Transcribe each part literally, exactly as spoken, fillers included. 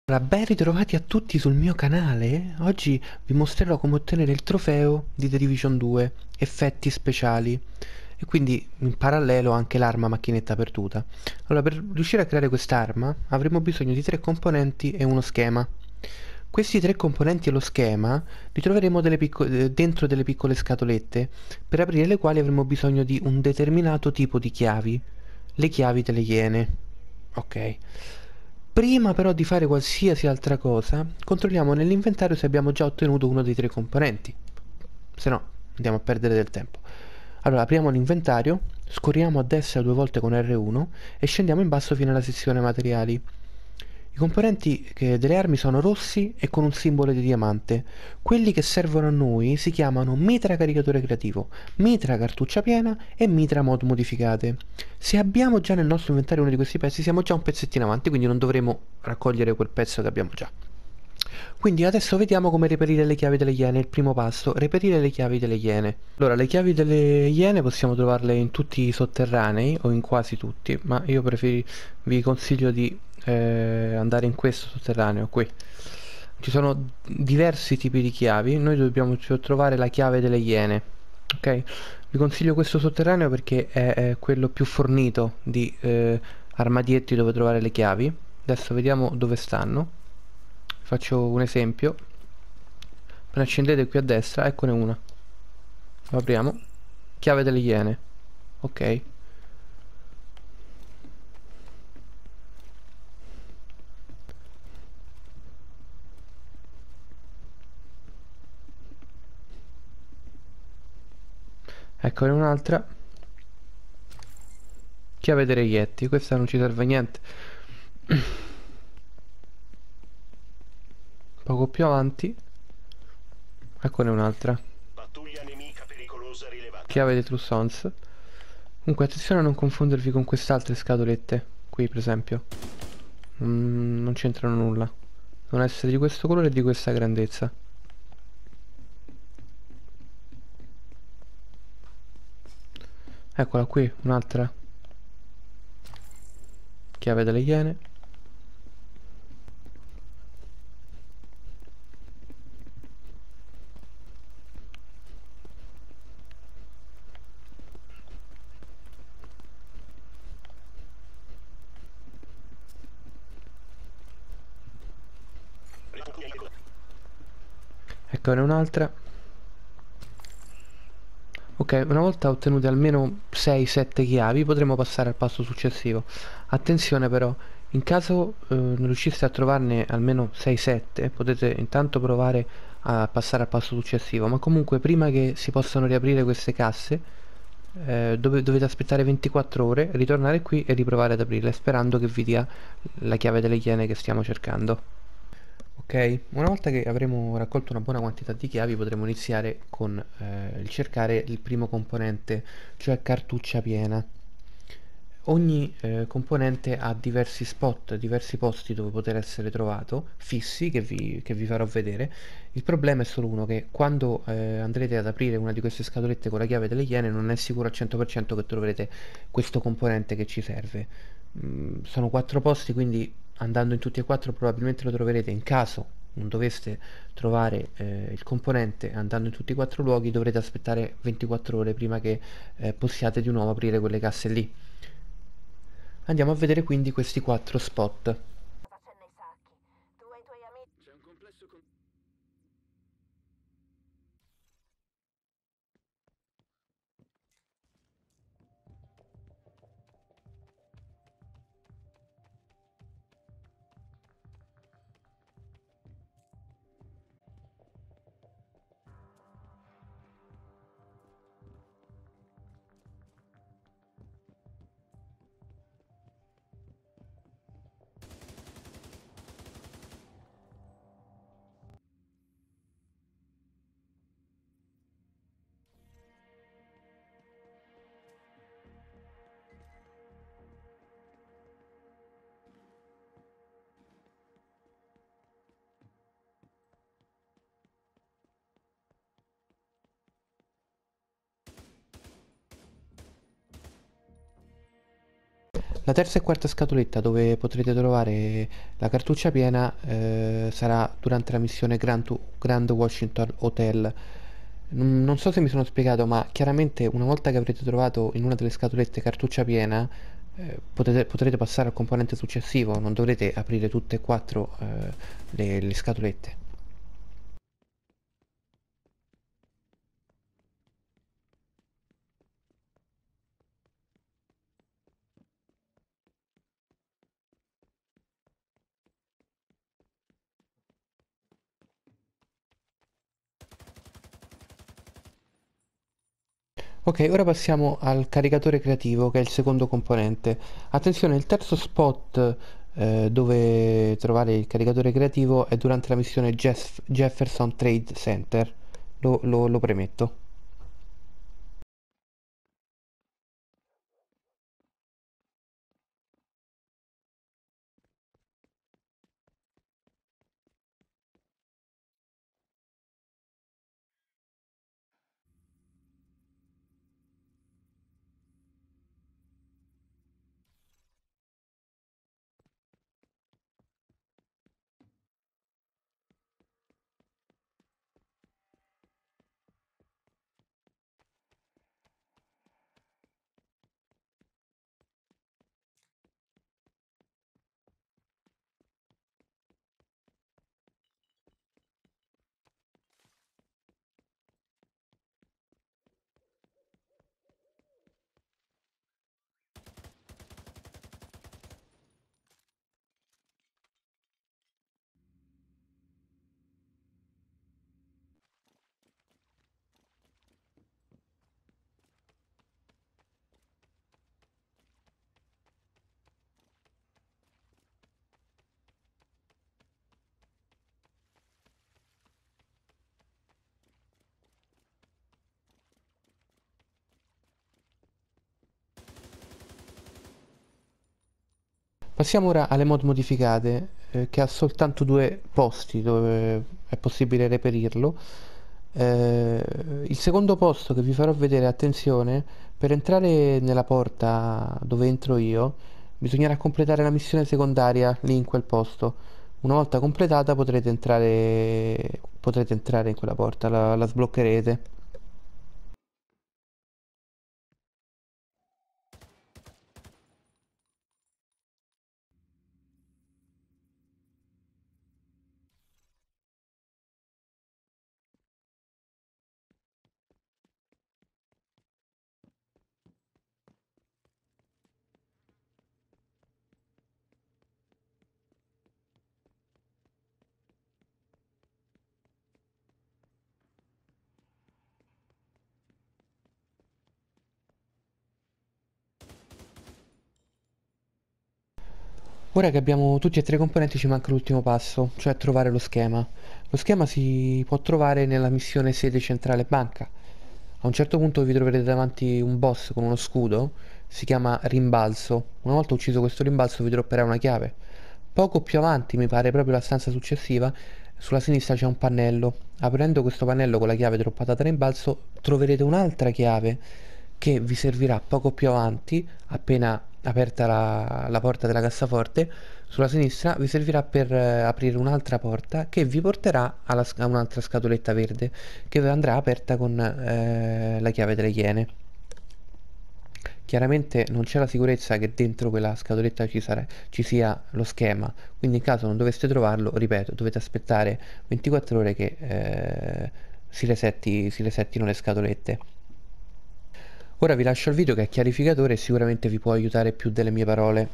Allora, ben ritrovati a tutti sul mio canale. Oggi vi mostrerò come ottenere il trofeo di The Division due, effetti speciali, e quindi in parallelo anche l'arma macchinetta perduta. Allora, per riuscire a creare quest'arma avremo bisogno di tre componenti e uno schema. Questi tre componenti e lo schema li troveremo delle picco- eh, dentro delle piccole scatolette, per aprire le quali avremo bisogno di un determinato tipo di chiavi, le chiavi delle Iene. Ok. Prima però di fare qualsiasi altra cosa, controlliamo nell'inventario se abbiamo già ottenuto uno dei tre componenti. Se no, andiamo a perdere del tempo. Allora, apriamo l'inventario, scorriamo a destra due volte con R uno e scendiamo in basso fino alla sezione materiali. I componenti che- delle armi sono rossi e con un simbolo di diamante. Quelli che servono a noi si chiamano mitra caricatore creativo, mitra cartuccia piena e mitra mod modificate. Se abbiamo già nel nostro inventario uno di questi pezzi siamo già un pezzettino avanti, quindi non dovremo raccogliere quel pezzo che abbiamo già. Quindi adesso vediamo come reperire le chiavi delle Iene. Il primo passo, reperire le chiavi delle Iene. Allora, le chiavi delle Iene possiamo trovarle in tutti i sotterranei, o in quasi tutti, ma io preferi- vi consiglio di eh, andare in questo sotterraneo, qui. Ci sono diversi tipi di chiavi, noi dobbiamo cioè trovare la chiave delle Iene, ok? Vi consiglio questo sotterraneo perché è, è quello più fornito di eh, armadietti dove trovare le chiavi. Adesso vediamo dove stanno. Faccio un esempio. Appena accendete qui a destra, eccone una. Lo apriamo. Chiave delle Iene. Ok. Eccone un'altra. Chiave dei reietti. Questa non ci serve a niente. Poco più avanti. Eccone un'altra. Pattuglia nemica pericolosa rilevata. Chiave dei Trussons. Comunque attenzione a non confondervi con queste altre scatolette. Qui per esempio. Mm, non c'entrano nulla. Devono essere di questo colore e di questa grandezza. Eccola qui, un'altra chiave delle Iene. Eccone un'altra. Ok, una volta ottenute almeno sei sette chiavi potremo passare al passo successivo. Attenzione però, in caso eh, non riusciste a trovarne almeno sei sette, potete intanto provare a passare al passo successivo, ma comunque prima che si possano riaprire queste casse eh, dove- dovete aspettare ventiquattro ore, ritornare qui e riprovare ad aprirle, sperando che vi dia la chiave delle Iene che stiamo cercando. Ok, una volta che avremo raccolto una buona quantità di chiavi potremo iniziare con eh, il cercare il primo componente, cioè cartuccia piena. Ogni eh, componente ha diversi spot, diversi posti dove poter essere trovato, fissi, che vi, che vi farò vedere. Il problema è solo uno, che quando eh, andrete ad aprire una di queste scatolette con la chiave delle Iene non è sicuro al cento per cento che troverete questo componente che ci serve. Mm, sono quattro posti, quindi andando in tutti e quattro probabilmente lo troverete. In caso non doveste trovare eh, il componente andando in tutti e quattro luoghi, dovrete aspettare ventiquattro ore prima che eh, possiate di nuovo aprire quelle casse lì. Andiamo a vedere quindi questi quattro spot. La terza e quarta scatoletta dove potrete trovare la cartuccia piena eh, sarà durante la missione Grand, Grand Washington Hotel. Non, non so se mi sono spiegato, ma chiaramente una volta che avrete trovato in una delle scatolette cartuccia piena, eh, potete- potrete passare al componente successivo, non dovrete aprire tutte e quattro eh, le le scatolette. Ok, ora passiamo al caricatore creativo, che è il secondo componente. Attenzione, il terzo spot eh, dove trovare il caricatore creativo è durante la missione Jeff- Jefferson Trade Center. Lo, lo- lo premetto. Passiamo ora alle mod modificate, eh, che ha soltanto due posti dove è possibile reperirlo. Eh, il secondo posto che vi farò vedere, attenzione, per entrare nella porta dove entro io, bisognerà completare la missione secondaria lì in quel posto. Una volta completata potrete entrare, potrete entrare in quella porta, la, la sbloccherete. Ora che abbiamo tutti e tre i componenti ci manca l'ultimo passo, cioè trovare lo schema. Lo schema si può trovare nella missione sede centrale banca. A un certo punto vi troverete davanti un boss con uno scudo, si chiama Rimbalzo. Una volta ucciso questo rimbalzo vi dropperà una chiave. Poco più avanti, mi pare proprio la stanza successiva, sulla sinistra c'è un pannello. Aprendo questo pannello con la chiave droppata da rimbalzo troverete un'altra chiave che vi servirà poco più avanti, appena aperta la, la porta della cassaforte, sulla sinistra vi servirà per eh, aprire un'altra porta che vi porterà alla sc- a un'altra scatoletta verde che andrà aperta con eh, la chiave delle Iene. Chiaramente non c'è la sicurezza che dentro quella scatoletta ci sarà- ci sia lo schema, quindi in caso non doveste trovarlo, ripeto, dovete aspettare ventiquattro ore che eh, si resetti, si resettino le scatolette. Ora vi lascio il video che è chiarificatore e sicuramente vi può aiutare più delle mie parole.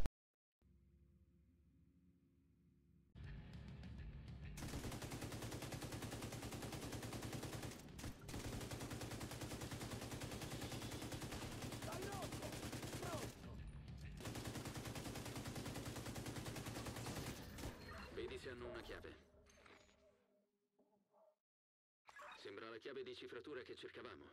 Vedi se hanno una chiave. Sembra la chiave di cifratura che cercavamo.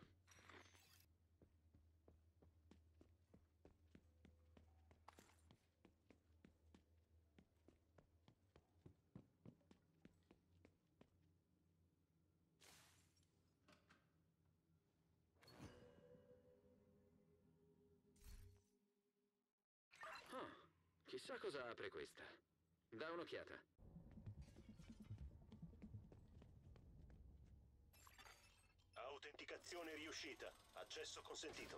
Chissà cosa apre questa. Da un'occhiata. Autenticazione riuscita. Accesso consentito.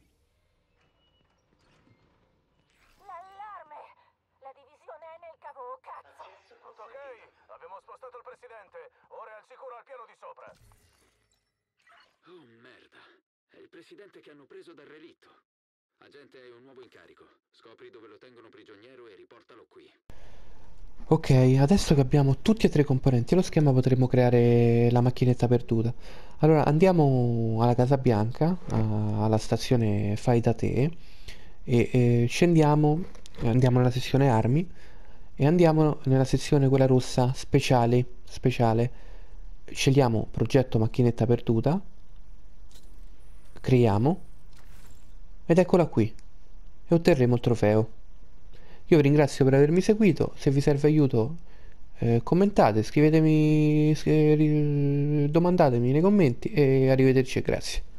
L'allarme! La divisione è nel cavo, cazzo! Tutto ok? Abbiamo spostato il presidente. Ora è al sicuro al piano di sopra. Oh merda. È il presidente che hanno preso dal relitto. Agente, hai un nuovo incarico. Scopri dove lo tengono prigioniero e riportalo qui. Ok, adesso che abbiamo tutti e tre i componenti dello schema potremo creare la macchinetta perduta. Allora andiamo alla Casa Bianca, a- alla stazione Fai da te e eh, scendiamo, andiamo nella sezione armi e andiamo nella sezione quella rossa speciali, speciale. Scegliamo progetto macchinetta perduta, creiamo ed eccola qui e otterremo il trofeo. Io vi ringrazio per avermi seguito, se vi serve aiuto eh, commentate, scrivetemi, scri- domandatemi nei commenti e arrivederci e grazie.